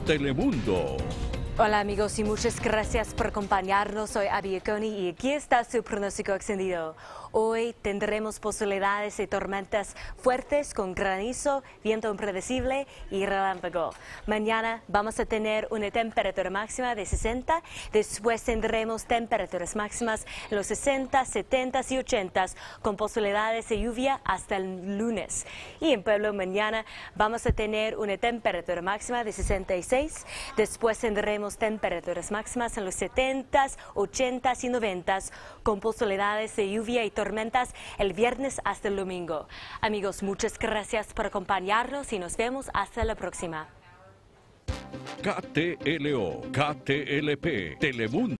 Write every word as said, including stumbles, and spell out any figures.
Telemundo. Hola amigos y muchas gracias por acompañarnos. Soy Abby Coney y aquí está su pronóstico extendido. Hoy tendremos posibilidades de tormentas fuertes con granizo, viento impredecible y relámpago. Mañana vamos a tener una temperatura máxima de sesenta, después tendremos temperaturas máximas en los sesenta, setenta y ochenta con posibilidades de lluvia hasta el lunes. Y en Pueblo mañana vamos a tener una temperatura máxima de sesenta y seis, después tendremos temperaturas máximas en los setenta, ochenta y noventa con posibilidades de lluvia y tormentas el viernes hasta el domingo. Amigos, muchas gracias por acompañarnos y nos vemos hasta la próxima. K T L O, K T L P, Telemundo.